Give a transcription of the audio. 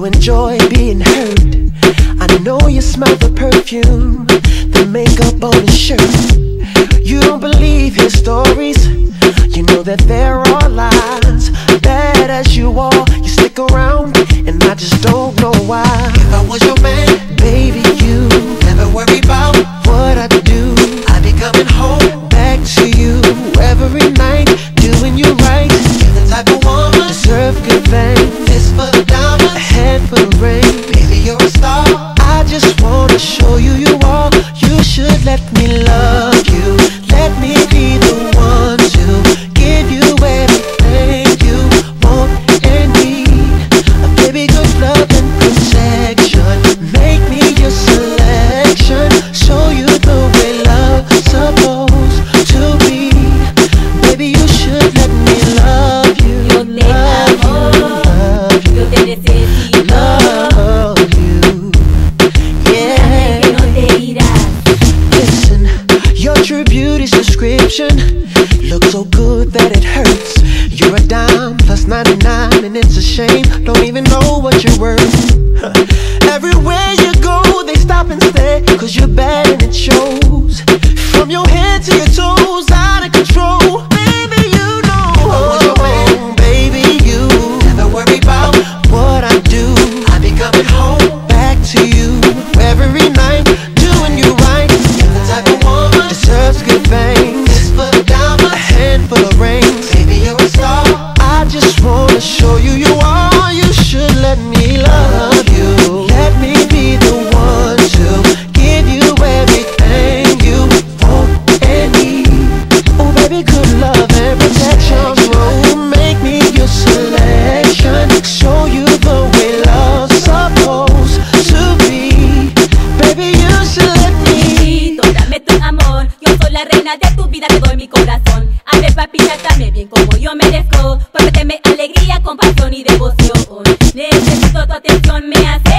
enjoy being hurt. I know you smell the perfume, the makeup on his shirt. You don't believe his stories, you know that there are lies. Bad as you are, you stick around, and I just don't know why. If I was your man, baby, you never worry about what I do. I be coming home back to you every night, doing you right. You're the type of woman deserve good things. This for the diamonds, a head for the ring. Baby, you're a star. I just wanna show you you are. You should let me love you. Let me be the one to give you everything you want and need. A baby, good love and protection. Make me your selection. Show you the way love's supposed to be. Baby, you should let me love you. Yo te amo, yo te necesito. Love you, yeah. Que no te irás. Listen, your true beauty's description looks so good that it hurts. You're a dime plus 99, and it's a shame. Don't even know what you're worth. Everywhere you go, they stop and stare, 'cause you're bad and it shows. From your head to your toes, out of control. Baby, you know. Baby, you never worry about what I do. I be coming home back to you every night, doing you right. You're the type of woman deserves good things. This for the diamonds, a handful of rings. Baby, you're a star. I just wanna show you you are. You should let me love you. Let me be the one to give you everything you want and need. Oh baby, good love and protection. Oh, make me your selection. Show you the way love's supposed to be. Baby, you should let me. Dame tu amor, yo soy la reina de tu vida, te doy mi corazón. A ver papi, trátame bien como yo merezco. Prométeme alegría, compasión y devoción. Necesito tu atención, me hace